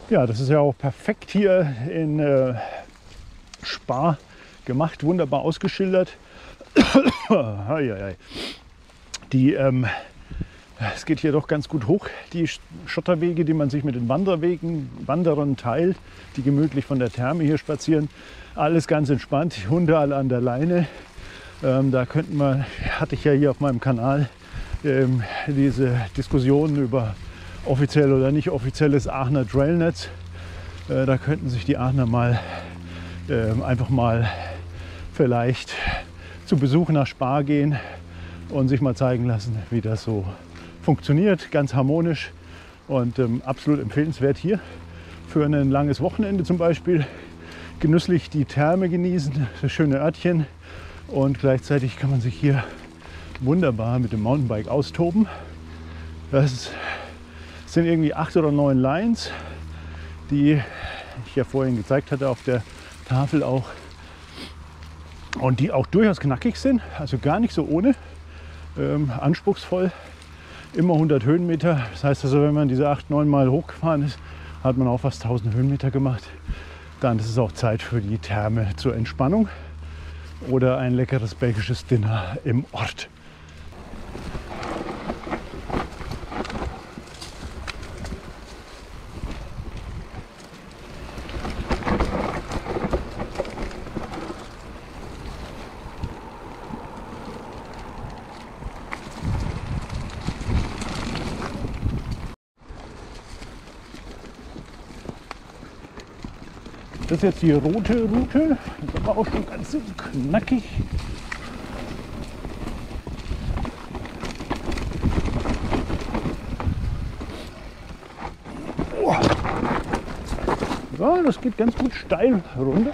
Ja, das ist ja auch perfekt hier in Spa gemacht, wunderbar ausgeschildert. Es geht hier doch ganz gut hoch, die Schotterwege, die man sich mit den Wanderern teilt, die gemütlich von der Therme hier spazieren. Alles ganz entspannt, die Hunde alle an der Leine. Da hatte ich ja hier auf meinem Kanal diese Diskussionen über offiziell oder nicht offizielles Aachener Trailnetz. Da könnten sich die Aachener einfach mal vielleicht zu Besuch nach Spa gehen und sich mal zeigen lassen, wie das so funktioniert. Ganz harmonisch und absolut empfehlenswert hier für ein langes Wochenende zum Beispiel. Genüsslich die Therme genießen, das schöne Örtchen, und gleichzeitig kann man sich hier wunderbar mit dem Mountainbike austoben. Das sind irgendwie 8 oder 9 Lines, die ich ja vorhin gezeigt hatte auf der Tafel auch, und die auch durchaus knackig sind, also gar nicht so ohne, anspruchsvoll, immer 100 Höhenmeter. Das heißt also, wenn man diese 8, 9 Mal hochgefahren ist, hat man auch fast 1000 Höhenmeter gemacht. Dann ist es auch Zeit für die Therme zur Entspannung oder ein leckeres belgisches Dinner im Ort. Das ist jetzt die rote Route, das ist aber auch schon ganz knackig. Oh. Ja, das geht ganz gut steil runter.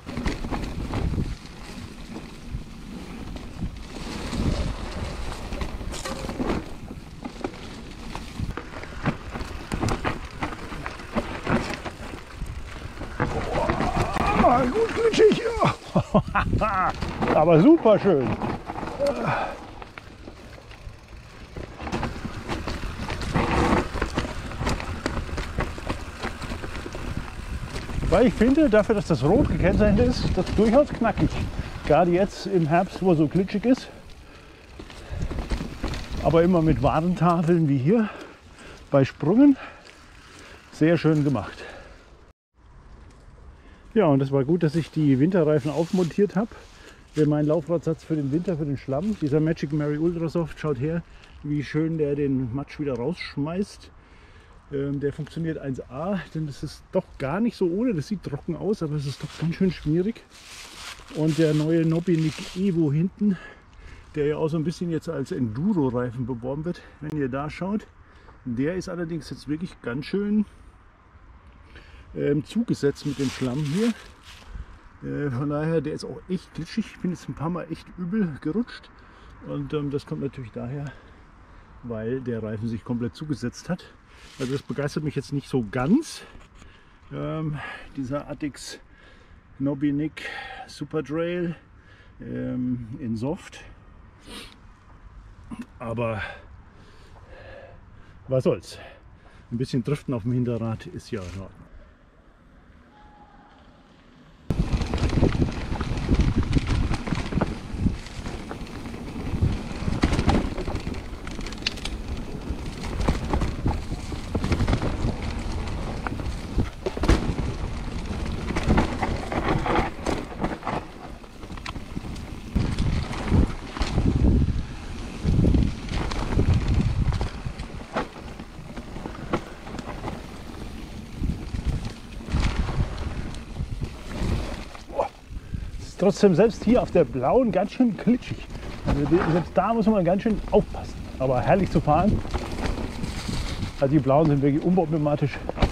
Gut glitschig, ja. Aber super schön. Weil ich finde, dafür, dass das rot gekennzeichnet ist, das ist durchaus knackig. Gerade jetzt im Herbst, wo es so glitschig ist. Aber immer mit Warntafeln wie hier bei Sprüngen. Sehr schön gemacht. Ja, und das war gut, dass ich die Winterreifen aufmontiert habe. Mein Laufradsatz für den Winter, für den Schlamm. Dieser Magic Mary Ultrasoft, schaut her, wie schön der den Matsch wieder rausschmeißt. Der funktioniert 1A, denn das ist doch gar nicht so ohne. Das sieht trocken aus, aber es ist doch ganz schön schmierig. Und der neue Nobinik Evo hinten, der ja auch so ein bisschen jetzt als Enduro-Reifen beworben wird, wenn ihr da schaut. Der ist allerdings jetzt wirklich ganz schön zugesetzt mit dem Schlamm hier. Von daher, der ist auch echt glitschig. Ich bin jetzt ein paar Mal echt übel gerutscht. Und das kommt natürlich daher, weil der Reifen sich komplett zugesetzt hat. Also das begeistert mich jetzt nicht so ganz. Dieser Atix Nobinik Super Trail in Soft. Aber was soll's. Ein bisschen Driften auf dem Hinterrad ist ja in Ordnung. Trotzdem selbst hier auf der blauen ganz schön glitschig. Also selbst da muss man ganz schön aufpassen. Aber herrlich zu fahren. Also die blauen sind wirklich unproblematisch.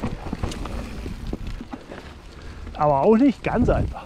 Aber auch nicht ganz einfach.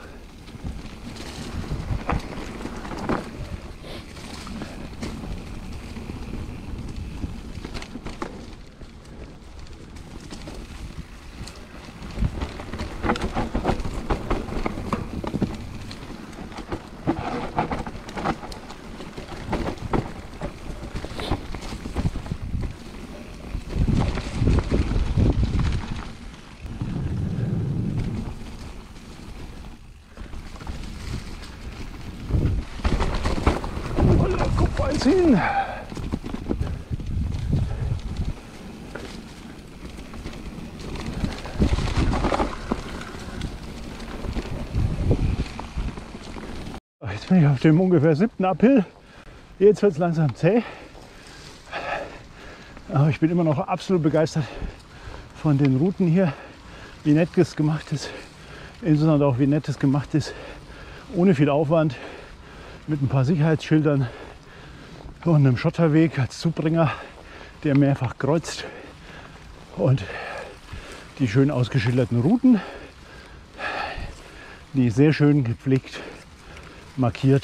Jetzt bin ich auf dem ungefähr 7. Uphill. Jetzt wird es langsam zäh. Aber ich bin immer noch absolut begeistert von den Routen hier, wie nett das gemacht ist. Insbesondere auch wie nett das gemacht ist, ohne viel Aufwand, mit ein paar Sicherheitsschildern und einem Schotterweg als Zubringer, der mehrfach kreuzt. Und die schön ausgeschilderten Routen, die sehr schön gepflegt, markiert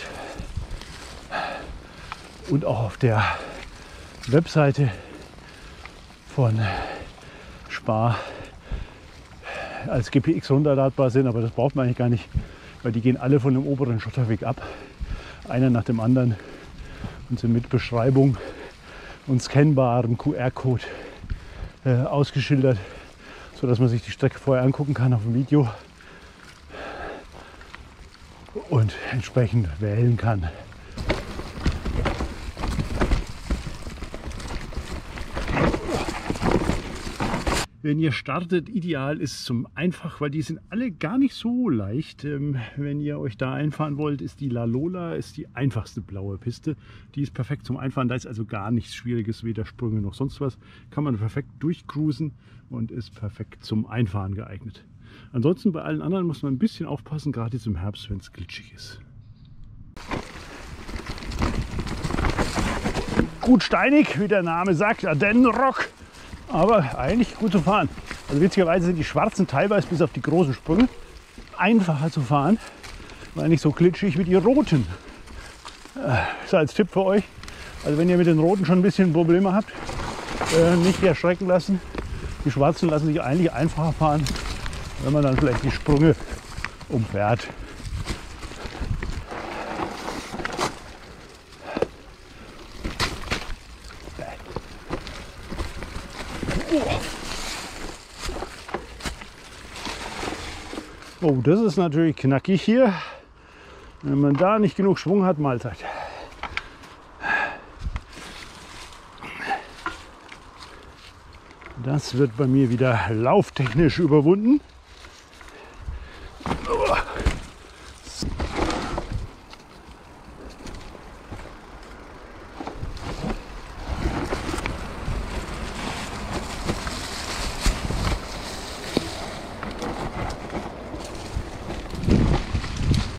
und auch auf der Webseite von Spar als GPX runterladbar sind, aber das braucht man eigentlich gar nicht, weil die gehen alle von dem oberen Schotterweg ab, einer nach dem anderen, und sind mit Beschreibung und scannbarem QR-Code ausgeschildert, sodass man sich die Strecke vorher angucken kann auf dem Video und entsprechend wählen kann. Wenn ihr startet, ideal ist zum Einfach, weil die sind alle gar nicht so leicht. Wenn ihr euch da einfahren wollt, ist die La Lola ist die einfachste blaue Piste. Die ist perfekt zum Einfahren, da ist also gar nichts Schwieriges, weder Sprünge noch sonst was. Kann man perfekt durchcruisen und ist perfekt zum Einfahren geeignet. Ansonsten bei allen anderen muss man ein bisschen aufpassen, gerade jetzt im Herbst, wenn es glitschig ist. Gut steinig, wie der Name sagt, Ardennenrock. Aber eigentlich gut zu fahren. Also witzigerweise sind die schwarzen teilweise bis auf die großen Sprünge einfacher zu fahren, weil nicht so glitschig wie die roten. Das ist als Tipp für euch. Also wenn ihr mit den roten schon ein bisschen Probleme habt, nicht erschrecken lassen. Die schwarzen lassen sich eigentlich einfacher fahren, wenn man dann vielleicht die Sprünge umfährt. Oh, das ist natürlich knackig hier. Wenn man da nicht genug Schwung hat, Mahlzeit. Das wird bei mir wieder lauftechnisch überwunden.